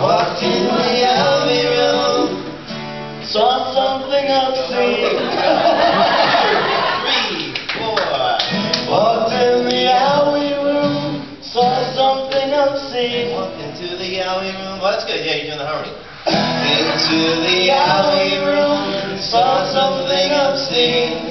Walked in the alley room, saw something obscene. 3, 4. Walked in the alley room, saw something obscene. Walked into the alley room. Oh, that's good. Yeah, you're doing the harmony. Into the alley room, saw something obscene.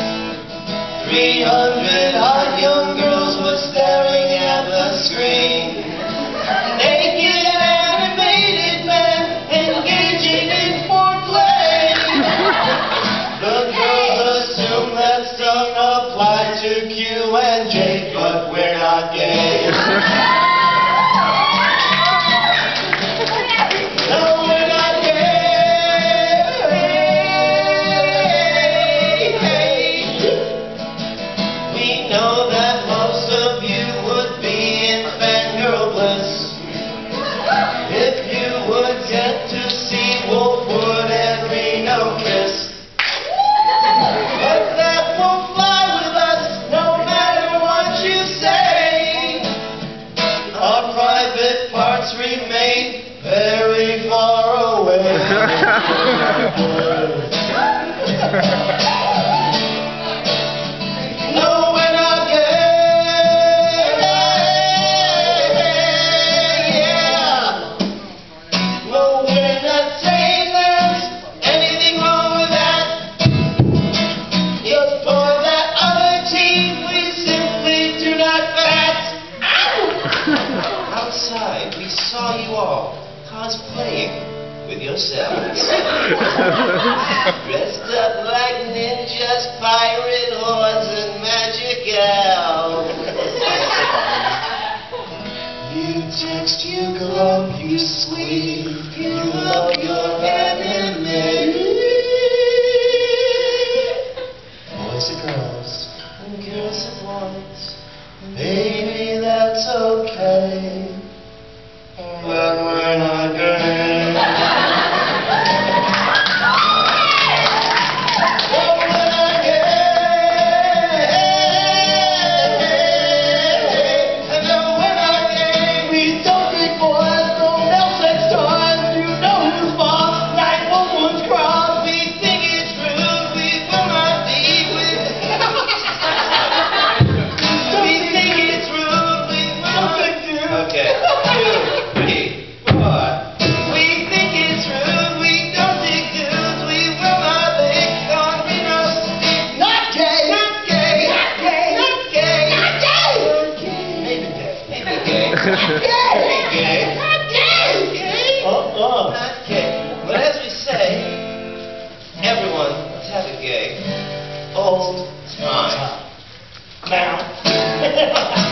300 hot young girls were staring at the screen. Naked animated men engaging in foreplay. The girls assume that song applied to Q and J, but we're not gay. No, we're not gay. We know that most of you would be in fangirl bliss if you would get to see Wolfwood and Reno kiss. But that won't fly with us, no matter what you say. Our private parts remain very far away. No, we're not gay. Yeah. No, we're not saying there's anything wrong with that. It's for that other team we simply do not bat. Outside, we saw you all cosplaying with yourselves. Dressed up like ninjas, pirate hordes, and magic elves. You text, you glove, you sleep, you love your anime. Boys and girls, and girls and boys, baby, that's okay. But we're not gay. Okay, 2, 3, 4. We think it's rude, we don't think dudes, we will not lick on Reno's dick. Not gay, not gay, not gay, not gay, not gay. Maybe gay, maybe gay, not gay, not gay, not gay. But as we say, everyone, let's have a gay old time. Now.